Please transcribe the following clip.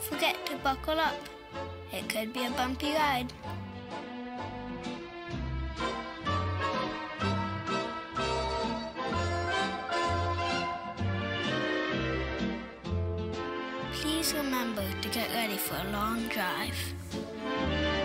forget to buckle up. It could be a bumpy ride. Please remember to get ready for a long drive.